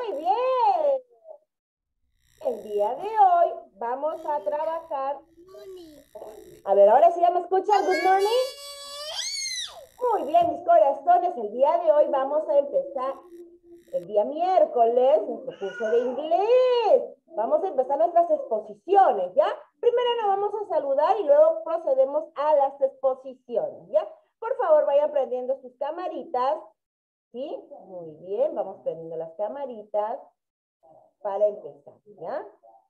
Muy bien. El día de hoy vamos a trabajar. A ver, ahora sí ya me escuchan. Good morning. Muy bien, mis corazones. El día de hoy vamos a empezar el día miércoles nuestro curso de inglés. Vamos a empezar nuestras exposiciones, ¿ya? Primero nos vamos a saludar y luego procedemos a las exposiciones, ¿ya? Por favor, vayan prendiendo sus camaritas, ¿sí? Muy bien, vamos prendiendo las camaritas para empezar, ¿ya?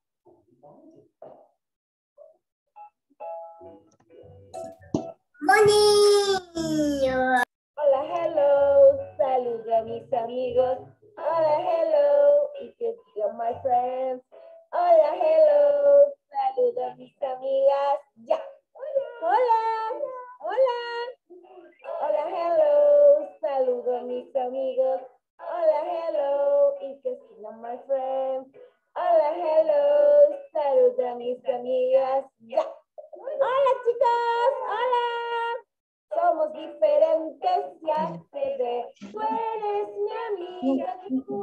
Bonito. Hola, hello, saludo a mis amigos. Hola, hello, y que digan my friends. Hola, hello, saludo a mis amigas. Ya. Hola, hola. Hola, hello, saludo a mis amigos. Hola, hello, y que digan my friends. Hola, hello, saludo a mis amigas. Ya. Hola, chicos, hola. Somos diferentes, ya se ve. Tú eres mi amiga.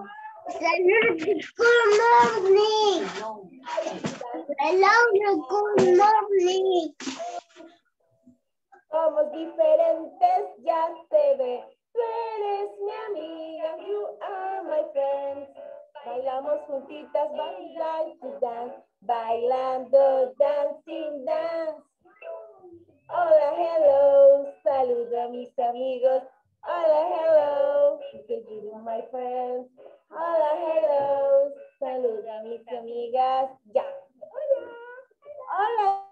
Good morning. Hello, good morning. Somos diferentes, ya se ve. Tú eres mi amiga. You are my friend. Bailamos juntitas, bailar to dance. Bailando, dancing, dance. Hola, hello, saludo a mis amigos. Hola, hello, que you my friends. Hola, hello, saludo a mis amigas. Ya. Hola. Hola.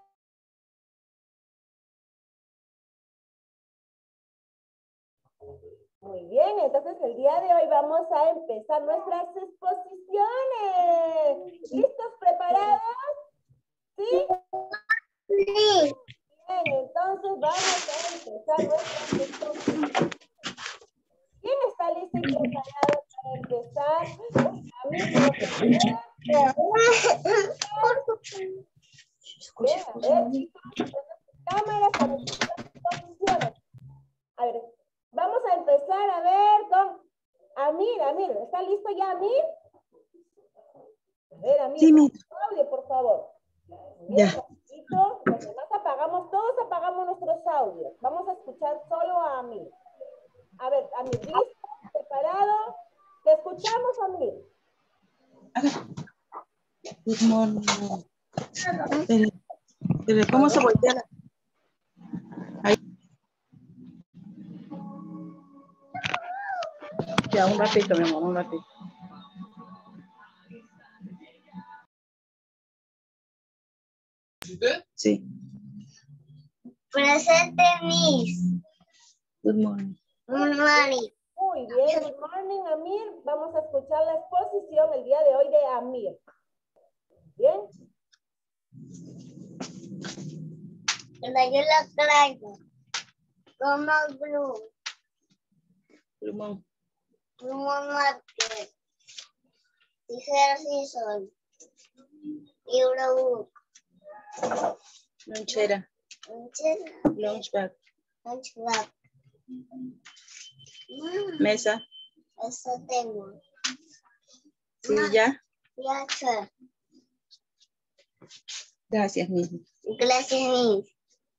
Muy bien, entonces el día de hoy vamos a empezar nuestras exposiciones. ¿Listos? ¿Preparados? ¿Sí? Sí. Bien, entonces vamos a empezar nuestras exposiciones. ¿Quién está listo y preparado para empezar? A mí creo que sí. Bien, a ver, chicos, cámaras para nuestras exposiciones. A ver, vamos a empezar a ver con Amir, ¿está listo ya Amir? A ver, Amir, sí, audio, por favor. Bien, ya. rapidito. Los demás todos apagamos nuestros audios. Vamos a escuchar solo a Amir. A ver, Amir, ¿listo? ¿Preparado? ¿Te escuchamos, Amir? Good morning. Pero, ¿cómo se voltea la...? Ahí. Ya, un ratito, mi amor, un ratito. Sí. Presente, Miss. Good morning. Good morning. Muy bien, good morning, Amir. Vamos a escuchar la exposición el día de hoy de Amir. ¿Bien? Yo la traigo. Como blue. Plumón. Como marker. Tijeras y sol. Libro book. Lonchera. Lonchera. Lunchbag. Lunchbag. Mesa. Eso tengo. Silla. Viaje. Gracias, mismo. Gracias, Miss.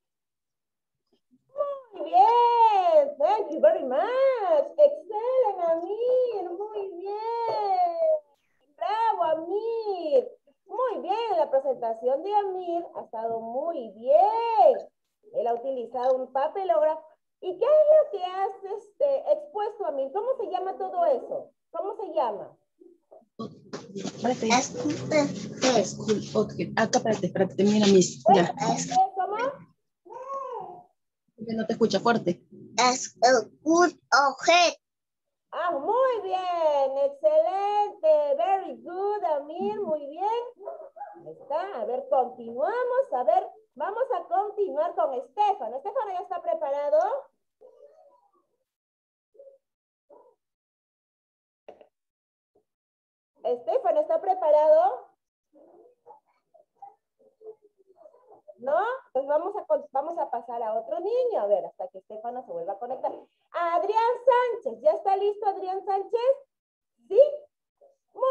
Muy bien. Thank you very much. Excelente, Amir. Muy bien. Bravo, Amir. Muy bien. La presentación de Amir ha estado muy bien. Él ha utilizado un papelógrafo. ¿Y qué es lo que has expuesto, Amir? ¿Cómo se llama todo eso? ¿Cómo se llama? Espérate. Es Acá, espérate, termina, Miss. Ya. ¿Cómo? Que no te escucha fuerte. es el good objeto. Ah, muy bien, excelente, very good, Amir, muy bien. Ahí está, a ver, continuamos, a ver, vamos a continuar con Estefano. ¿Estefano ya está preparado? ¿Estefano está preparado? ¿No? Pues vamos a pasar a otro niño, a ver, hasta que Estefano se vuelva a conectar. Adrián Sánchez, ¿ya está listo Adrián Sánchez? ¿Sí?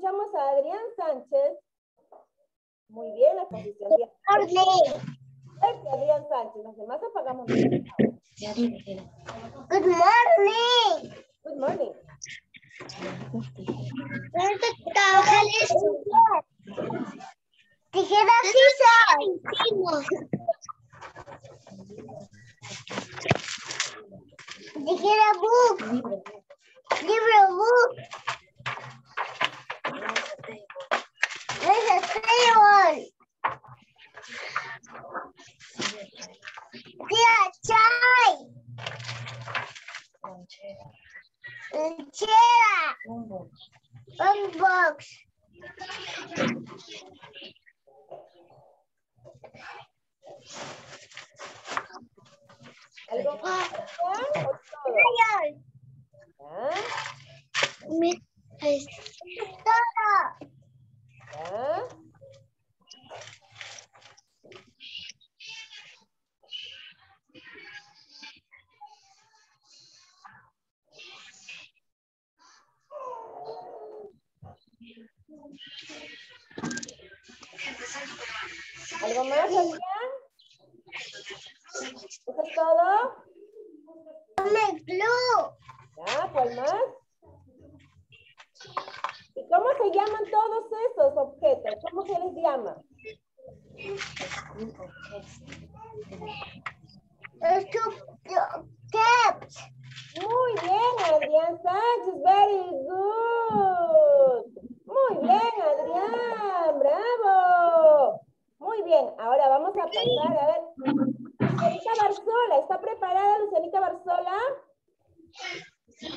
escuchamos a Adrián Sánchez. Muy bien, la exposición de Adrián Sánchez. Los demás apagamos. Good morning. Good morning. ¿Dónde trabajar esto? Tijera scissors. Tijera book. Libro book. There's a table. Tía, chai. Lonchera. Un box. ¿Algo más? ¿Ya? ¿O todo? ¿Ya? Todo. ¿Ya? ¿Algo más, Adrián? ¿Eso es todo? Come glue. ¿Ya? ¿Cuál más? ¿Y cómo se llaman todos esos objetos? ¿Cómo se les llama? Caps. Muy bien, Adrián Sánchez. Very good. Muy bien, Adrián. Bravo. Muy bien. Ahora vamos a pasar a ver. Lucianita Barzola. ¿Está preparada, Lucianita Barzola? Sí,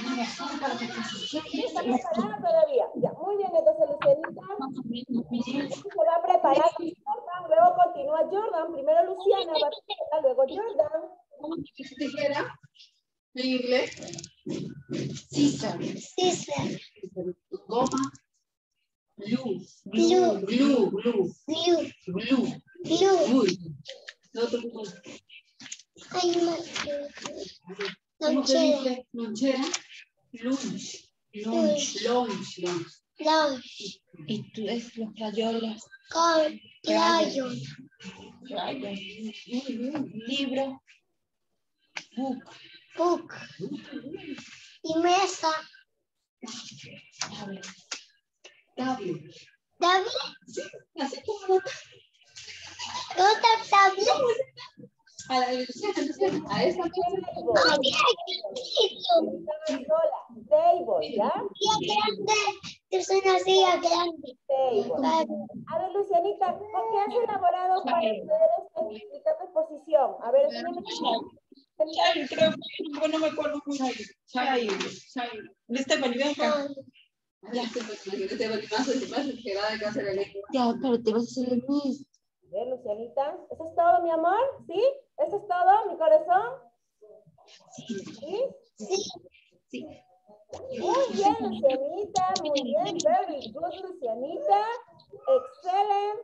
está preparada todavía. Ya, muy bien. Entonces, Lucianita se va a preparar. Luego continúa Jordan. Primero Luciana Barzola, luego Jordan. ¿Cómo se dice tijera en inglés? Scissor. Scissor. Goma. Glue. Glue. Glue. Glue. Glue. Glue. Glue. Muy bien. No te preocupes. Ay, ¿Cómo se lonchera. dice? Lonchera. Lunch. Lunch. Lunch. Lunch. Lunch. Y tú es los crayolas. Con crayon. Crayon. Muy bien. Libro. Book. Book. Y mesa. Tablet. Tablet. Tablet. Así como ¿Dónde está tablet? a la Luciana, a esa cosa. Había Barzola. Table, ¿ya? grande. Es una silla grande. Table. A ver, Lucianita, ¿con qué has elaborado para hacer esta exposición? A ver, enséñame. Chayo, creo que no me acuerdo muy bien. Chayo. Esteban, ven acá. Ya, Esteban, más exagerada que hacer el equipo. Ya, pero te vas a hacer el mismo. A ver, Lucianita, ¿eso es todo, mi amor? ¿Sí? ¿Eso es todo, mi corazón? ¿Sí? Sí. Muy bien, Lucianita, muy bien. Very good, Lucianita. Excelente.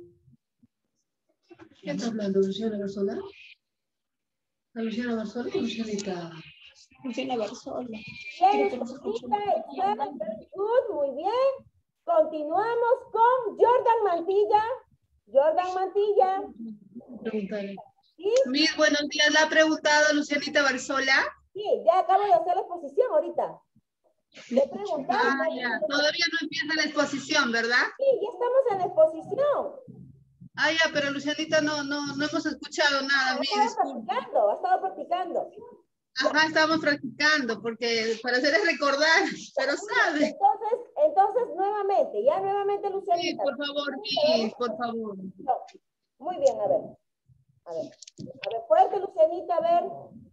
¿Quién está hablando? ¿Luciana Barzola? ¿A Luciana Barzola o Lucianita? Luciana Barzola. Bien, Lucianita, excelente. Very good, muy bien. Continuamos con Jordan Mantilla. Jordan Mantilla. Pregúntale. ¿Sí? Miss, buenos días. ¿La ha preguntado Lucianita Barzola? Sí, ya acabo de hacer la exposición ahorita. Le he preguntado. Ah, ya. Todavía no empieza la exposición, ¿verdad? Sí, ya estamos en la exposición. Ah, ya, pero Lucianita no hemos escuchado nada, Ha Miss. estado practicando. Ajá, estábamos practicando, porque para hacerles recordar, pero sabe. Entonces, nuevamente, Sí, Lucianita. por favor, Miss, por favor. No. Muy bien, a ver, fuerte, Lucianita, a ver.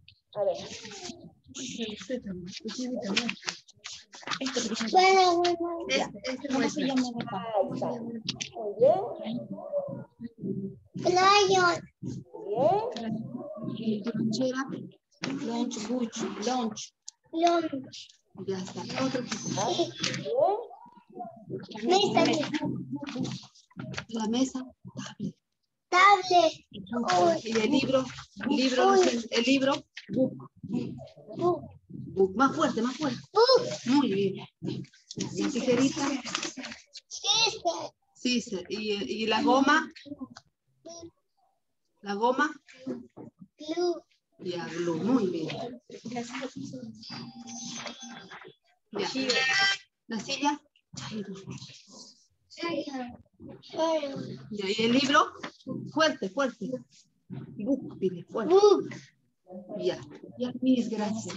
Bueno. Este ¿Cómo se muestra. llama de acá? Ahí está. Muy bien, Crayon. bien. Lonchera. Lunch, butch, lunch. Lunch. Ya está. Otro. Bien. Mesa. La mesa. Tablet. Y el libro. El libro. Book. Book. Book. Más fuerte, más fuerte. Book. Muy bien. La tijerita. Sí, y la goma. La goma. Blue. Ya, glue. Muy bien. Ya. La silla. Ya, y el libro. Fuerte, fuerte. Book, dile, fuerte. Book. Ya, ya, mis gracias.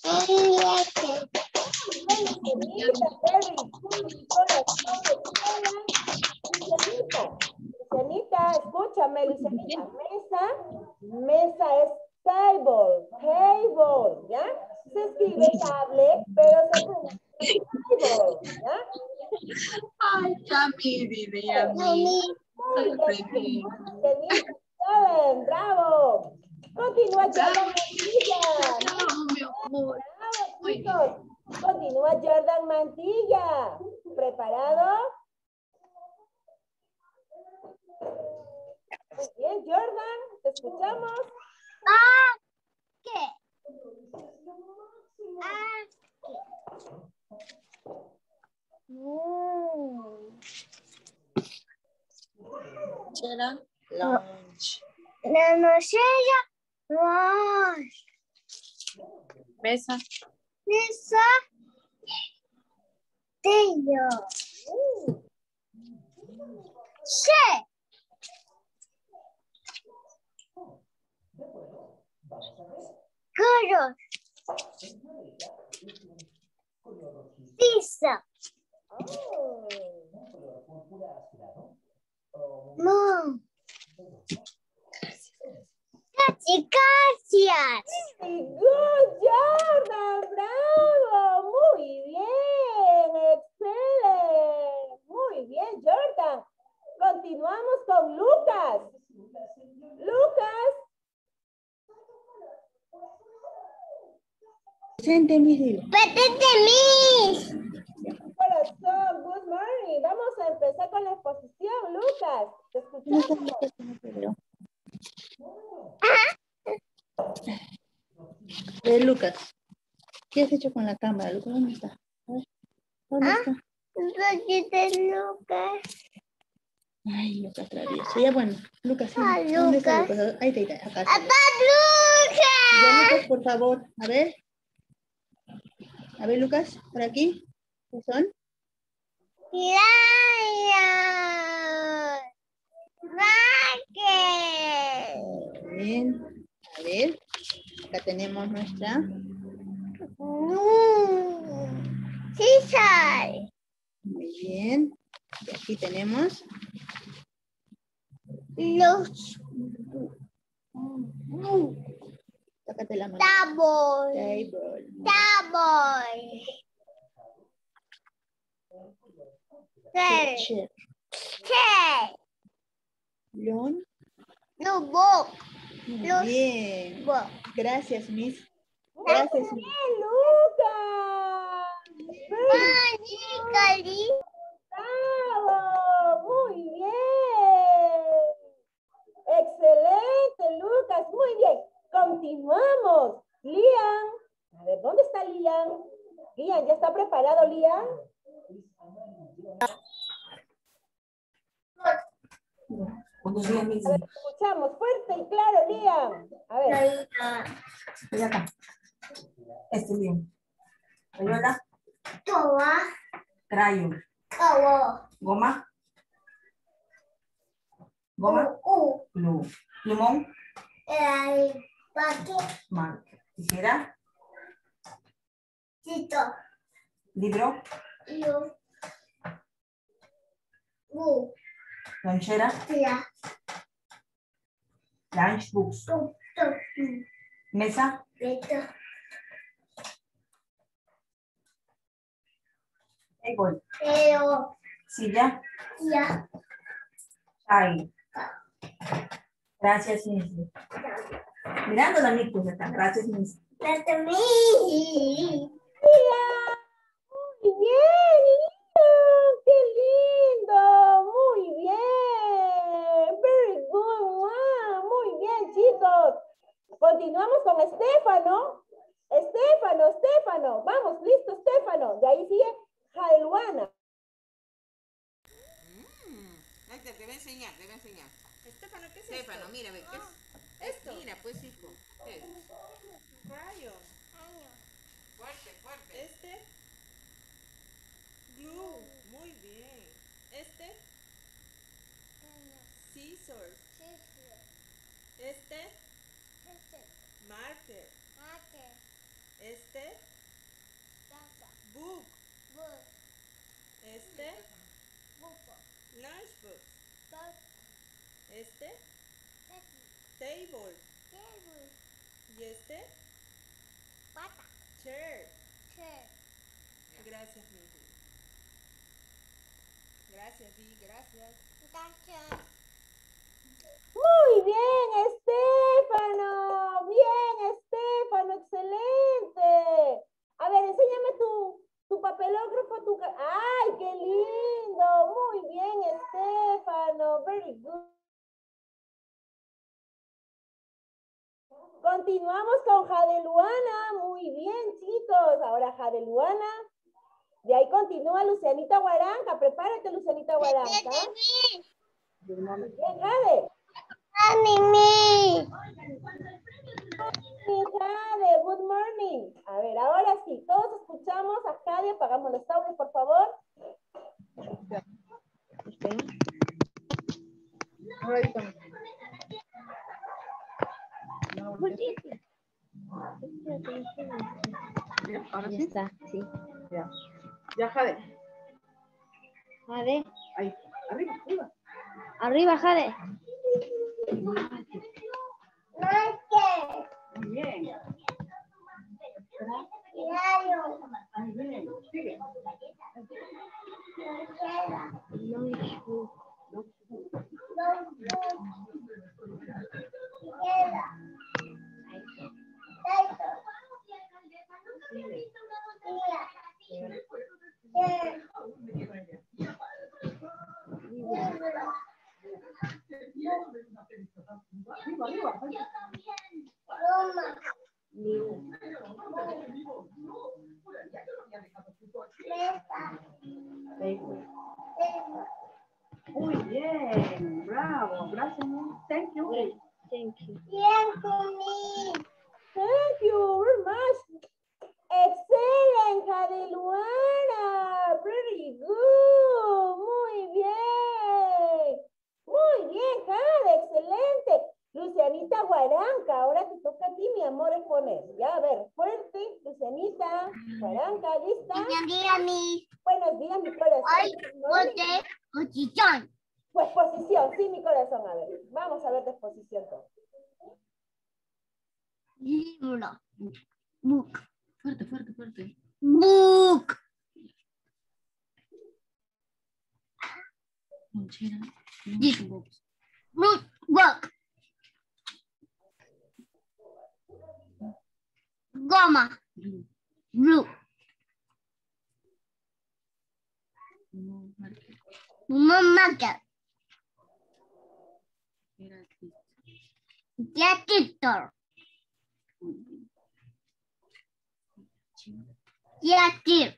Lucianita, escúchame, Lucianita. Mesa es table, table, ¿ya? Se escribe table, pero se pronuncia table, ¿ya? Ay, Yami, dile, Yami. Mami. Lucianita, Ellen, bravo. Continúa Jordan Mantilla. Bravo, mi amor. Bravo, Muy chicos. Continúa Jordan Mantilla. ¿Preparado? Muy bien, Jordan. ¿Te escuchamos? ¿Qué? Será lunch. La nocella. Lunch. Mesa. Mesa. Tello. Sí. Carros. Pizza. Mom. Gracias. Good, Jordan. Bravo. Muy bien. Excelente. Muy bien, Jordan. Continuamos con Lucas. Lucas. Presente, Miguel. Petete mis. Corazón, good morning. Vamos a empezar con la exposición, Lucas. Te escuchamos. Lucas, ¿qué has hecho con la cámara, Lucas? ¿Dónde está? A ver, ¿dónde está? Petete Lucas. Ay, Lucas travieso. Ya bueno, Lucas, sí. Ah, ¿Dónde está Lucas. Lucas? Ahí está, acá. ¡Papá Ya, Lucas! Lucas, por favor, a ver. A ver, Lucas, por aquí. ¿Qué son? ¡Lion! ¡Racket! Bien. A ver, acá tenemos nuestra. César. Muy bien. Y aquí tenemos. Los Tócate la mano. Table. Table. Table. Chair. Che. León. Lobo. Muy Los- bien. Gracias, Miss. Gracias, Miss. Bien, Lucas. Cali. Bravo. Muy bien. Excelente, Lucas. Muy bien. Continuamos. Lian. A ver, ¿dónde está Lian? Lian, ¿ya está preparado, Lian? A ver, escuchamos fuerte y claro, Lian. A ver. Mira acá. Este bien. Payola, Toa. crayon, Toa. goma, goma, glue, plumón, El paquete. marca, tijera, Tito. libro, Yo. lonchera, La. lunchbox, mesa, Beto. table, Pero. silla, Ya. chai. Gracias, Miss. Mirando la mic, pues acá. Gracias, Miss. Let me. Lian. Muy bien, Lian. Qué lindo. Muy bien. Very good. Wow. Muy bien, chicos. Continuamos con Estefano. Estefano. Vamos, listo, Estefano. De ahí sigue Jaeluana. enseñar, debe enseñar. Estefano, ¿qué es Estefano, esto? mira, ve, ¿qué es? Esto. Mira, pues, hijo. ¿Qué es? Rayo. Fuerte, fuerte. Este. Glue. Muy bien. Este. Scissors. Este. Marker. Este. Book. Este. Lunchbox. Este. Table. Y este. Chair. Gracias, Miguel. Gracias, Vi. Gracias. Muy bien, Estefano. Bien, Estefano, excelente. A ver, enséñame tu papelógrafo, ¡ay, qué lindo! Muy bien, Estefano. Very good. Continuamos con Jadeluana. Muy bien, chicos. Ahora Jadeluana. De ahí continúa Lucianita Guaranca. Prepárate, Lucianita Guaranca. Bien, Jade. Jade, good morning. A ver, ahora sí, todos escuchamos a Jade, apagamos los audios, por favor. Ahora Ya sí. está, sí. Ya, Jade. Jade. Ahí, arriba, arriba. Arriba, Jade. Muy bien. Muy bien. Sigue. Muy bien. Bravo. Gracias. Thank you. Thank you. Thank you very much. Excellent, Jadeluana. Very good. Muy bien. Muy bien, Jade. Excelente. Lucianita Guaranca, ahora te toca a ti, mi amor, exponer. Ya, a ver, fuerte. Lucianita Guaranca, ¿lista? Buenos días, mi corazón. Pues posición, sí, mi corazón. A ver, vamos a ver de posición todo. Libro. Fuerte, fuerte, fuerte. Book. Lonchera. Book. Book. Goma. Blue. Blue. No, marker. Marker. Era aquí. Detector. Muy bien. Chivo. Detective.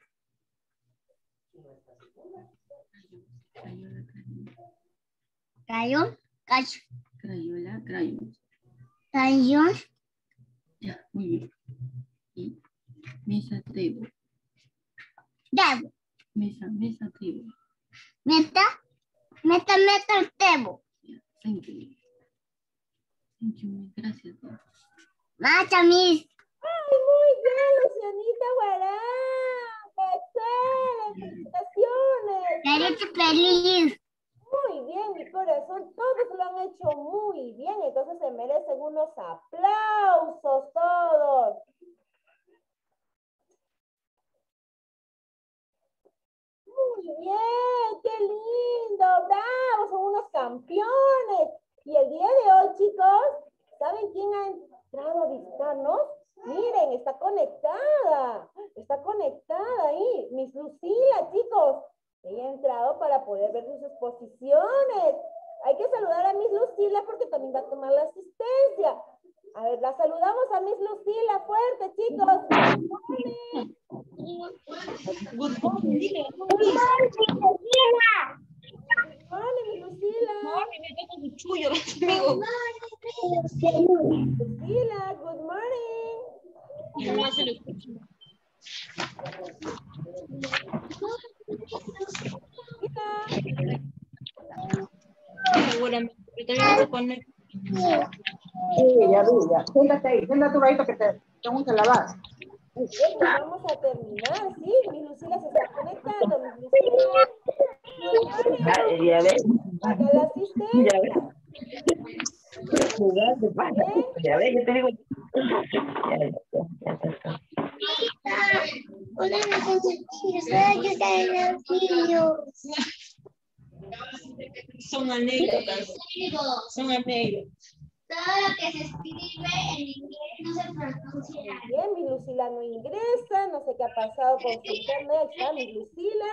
Crayola, crayola. Crayon. Crayola, crayon. Crayon. Ya, muy bien. Y mesa, table. Table. Mesa, table. Meta. Table. Ya, thank you. Thank you, gracias. Mata, miss. ¡Ay, muy bien, Lucianita Guaranca! ¡Excelente! ¡Felicitaciones! Feliz. Muy bien, mi corazón. Todos lo han hecho muy bien. Entonces se merecen unos aplausos todos. Muy bien, qué lindo. Bravo, son unos campeones. Y el día de hoy, chicos, ¿saben quién ha entrado a visitarnos? Miren, está conectada. Está conectada ahí. Miss Lucila, chicos. Ella ha entrado para poder ver sus exposiciones. Hay que saludar a Miss Lucila porque también va a tomar la asistencia. A ver, la saludamos a Miss Lucila fuerte, chicos. Good morning. Hola, Miss Lucila. seguramente. Pero también se conecta. Sí, ya vi, ya. Siéntate ahí, siéntate un ratito que te tengo que lavar. Bien, ya vamos a terminar, ¿sí? Mi Lucila se está conectando, mi Lucila. Good morning, Ya ves. acá la asistencia. Bien. Ya ves, yo te digo. Una de los niños. Son anécdotas. Son anécdotas. Todo lo que se escribe en inglés no se pronuncia. Bien, mi Lucila no ingresa, no sé qué ha pasado con su internet. Está mi Lucila.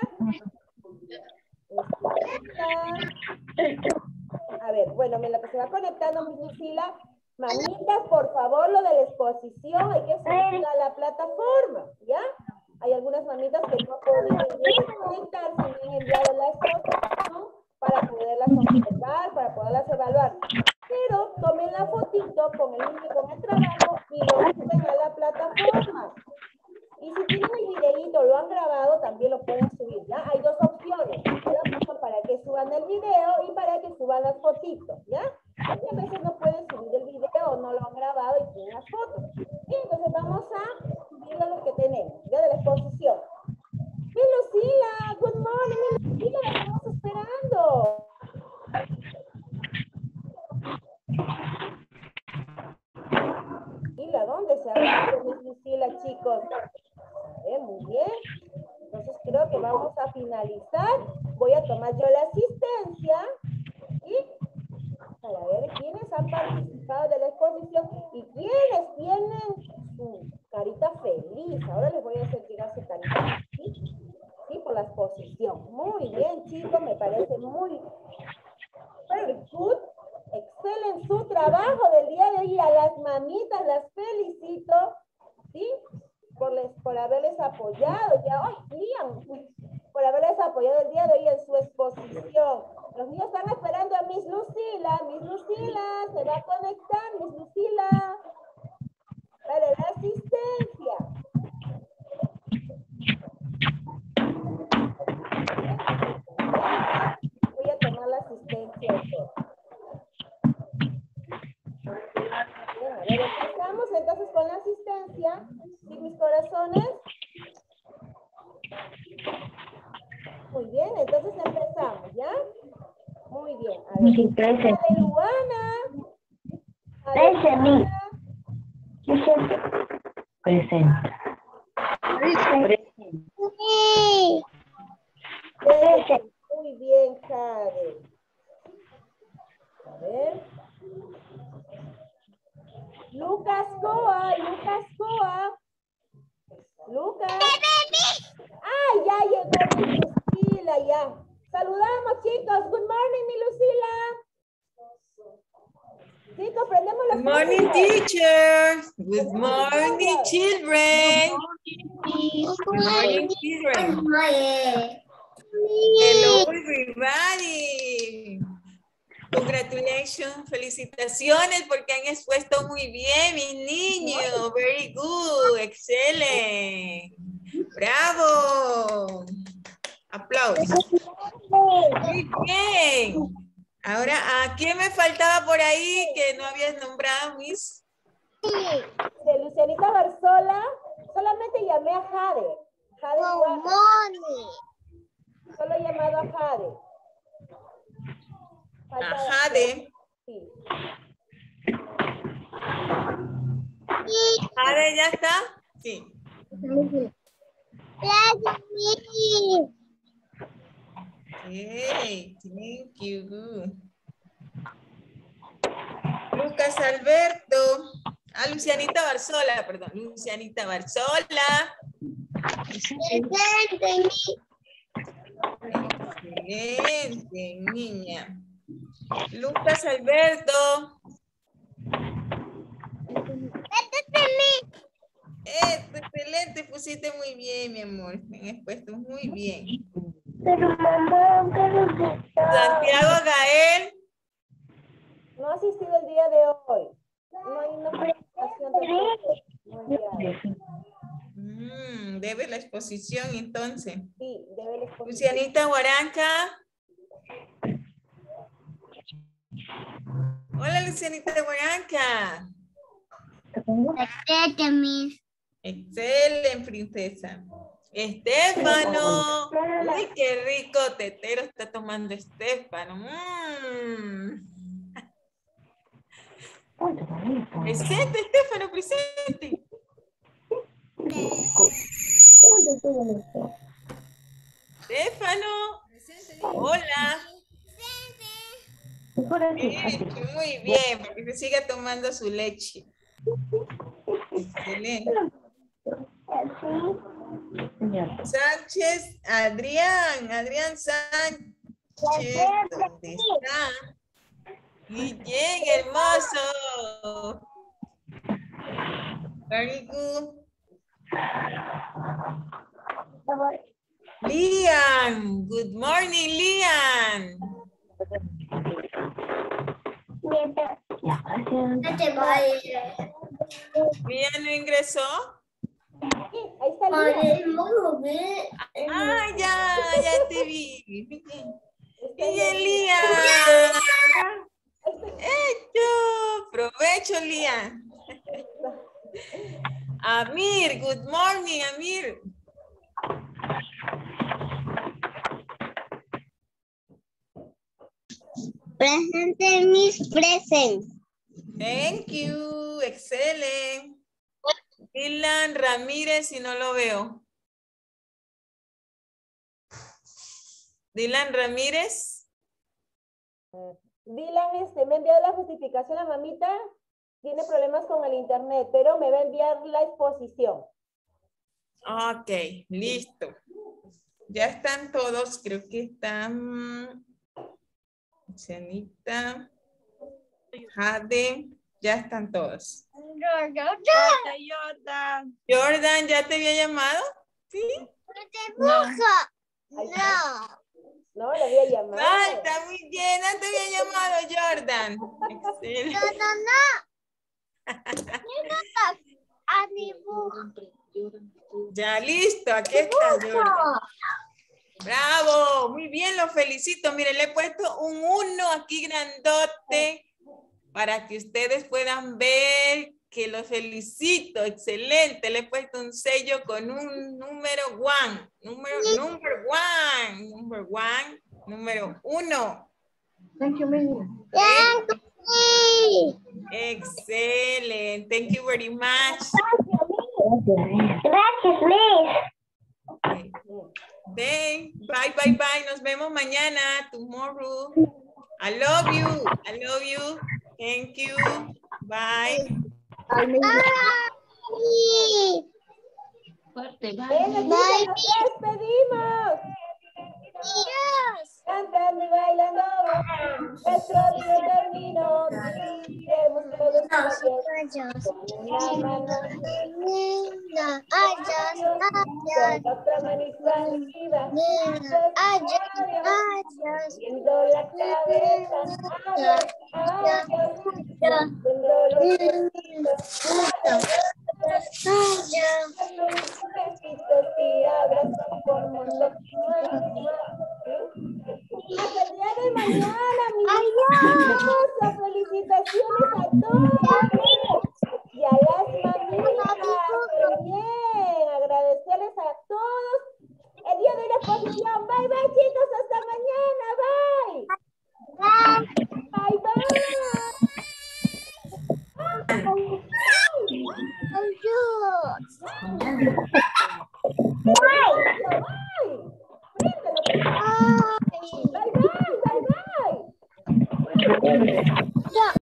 A ver, bueno, mientras que se va conectando mi Lucila, mamitas, por favor, lo de la exposición hay que subirla a la plataforma, ¿ya? Hay algunas mamitas que no han podido conectarse y me han enviado la exposición para poderlas observar, para poderlas evaluar. Pero tomen la fotito con el niño con el trabajo y lo suben a la plataforma. Y si tienen el videíto, lo han grabado, también lo pueden subir, ¿ya? Hay dos opciones, una opción para que suban el video y para que suban las fotitos, ¿ya? Porque a veces no pueden subir el video o no lo han grabado y tienen las fotos. Y entonces vamos a subir a los que tenemos, ¿ya? De la exposición. ¡Mi Lucila! ¡Good morning, mi Lucila! ¡La estamos esperando! Lucila, ¿dónde se ha ido mi Lucila, chicos? Muy bien. Entonces creo que vamos a finalizar. Voy a tomar yo la asistencia y para ver quiénes han participado de la exposición y quiénes tienen su carita feliz. Ahora les voy a hacer llegar su carita feliz, ¿sí? Por la exposición. Muy bien, chicos, me parece muy very good. Excelente su trabajo del día de hoy. A las mamitas las felicito, ¿sí? Por haberles apoyado, ya, ¡ay, Liam! Por haberles apoyado el día de hoy en su exposición. Los niños están esperando a Miss Lucila, se va a conectar, Miss Lucila, para la asistencia. Voy a tomar la asistencia de todos. Bien, a ver, empezamos entonces con la asistencia. ¿Sí, mis corazones? Muy bien, entonces empezamos, ¿ya? Muy bien. A ver, la de Luana. Presente. Muy bien, Karen. A ver. Lucas Coa. Lucas. ¡Ah, ya llegó mi Lucila, ya! Saludamos, chicos. Good morning, mi Lucila. Chicos, prendemos las Good morning, luces. teacher. Good morning, children. Good morning, children. Hello, everybody. Congratulations, felicitaciones porque han expuesto muy bien, mis niños. Very good, excelente. Bravo. Aplausos. Muy bien. Ahora, ¿a quién me faltaba por ahí que no habías nombrado, Miss? De Lucianita Barzola, solamente llamé a Jade. Solo he llamado a Jade. A Jade. Sí. ¿Jade ya está? Sí. Okay, thank you. Lucas Alberto. Lucianita Barzola, perdón. Lucianita Barzola. Excelente, niña. Lucas Alberto. Excelente, pusiste muy bien, mi amor. Me han expuesto muy bien. Santiago Gael. No ha asistido el día de hoy. No hay una presentación tampoco. Debe la exposición entonces. Sí, debe la exposición. Lucianita Guaranca. Hola, Lucianita de Huaranca. Excelente, princesa. Estefano. Uy, qué rico tetero está tomando Estefano. Presente, Estefano, presente. Estefano. Hola. Muy bien, porque se siga tomando su leche. Excelente. Sánchez, Adrián Sánchez, ¿dónde está? Guillén, hermoso. Very good. Lian, good morning, Lian. ¿Lian no ingresó? Sí, ahí está Lía. Ah, ya te vi. Bien, Lian. Hecho. Provecho, Lian. Amir, good morning, Amir. Presente mis presents. Thank you. Excelente. Dylan Ramírez, si no lo veo. Dylan Ramírez. Dylan me ha enviado la justificación a mamita. Tiene problemas con el internet, pero me va a enviar la exposición. Ok, listo. Ya están todos, creo que están Lucianita, Jade, ya están todos. Jordan, ¿ya te había llamado? ¿Sí? No. No, le había llamado. Ah, está muy bien, no te había llamado, Jordan. Excelente. Ya listo, aquí está Jordan. Bravo, muy bien, lo felicito. Mire, le he puesto un 1 aquí grandote para que ustedes puedan ver que lo felicito. Excelente, le he puesto un sello con un número 1. Número 1. Thank you, Minnie. Excelente, thank you very much. Gracias, Miss. Okay. Bye. Nos vemos mañana, tomorrow. I love you. Thank you. Bye. Fuerte, Nos despedimos. Cantando y bailando, nuestro día terminó. Iremos todos adiós. Con una mano con otra mano expansiva. Moviendo la cabeza. Adiós. Moviendo los besitos. Besitos y abrazos por mundo. Hasta el día de mañana.